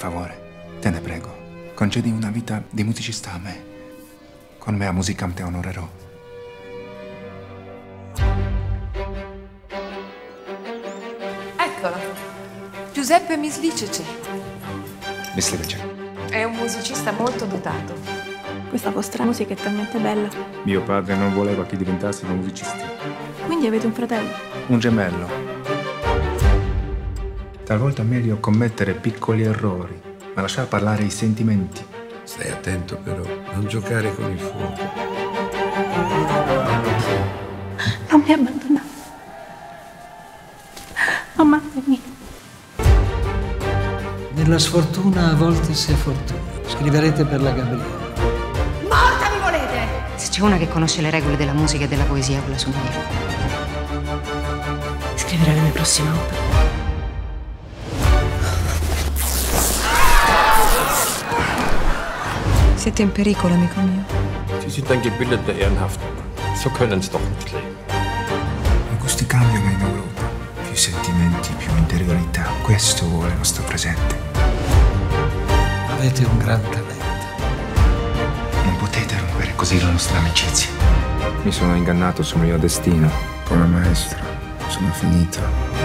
favore, te ne prego, concedi una vita di musicista a me. Con me a Musicam te onorerò. Eccolo, Giuseppe Mislicece. Mislicece. È un musicista molto dotato. Questa vostra musica è talmente bella. Mio padre non voleva che diventassimo musicisti. Quindi avete un fratello? Un gemello. Talvolta è meglio commettere piccoli errori, ma lasciare parlare i sentimenti. Stai attento però, non giocare con il fuoco. Non mi abbandonare. Amatemi. Nella sfortuna a volte si ha fortuna. Scriverete per la Gabriele. Morta mi volete! Se c'è una che conosce le regole della musica e della poesia, quella sono io. Scriverò la mia prossima opera. Siete in pericolo, amico mio. Sie sind ein gebildeter, ehrenhafter Mann. So können Sie doch nicht leben. I gusti cambiano in Europa. Più sentimenti, più interiorità. Questo vuole il nostro presente. Avete un gran talento. Non potete rompere così la nostra amicizia. Mi sono ingannato sul mio destino. Come maestro, sono finito.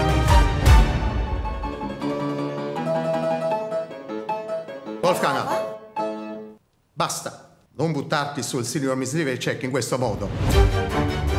Wolfgang, basta. Non buttarti sul signor Mislicece in questo modo.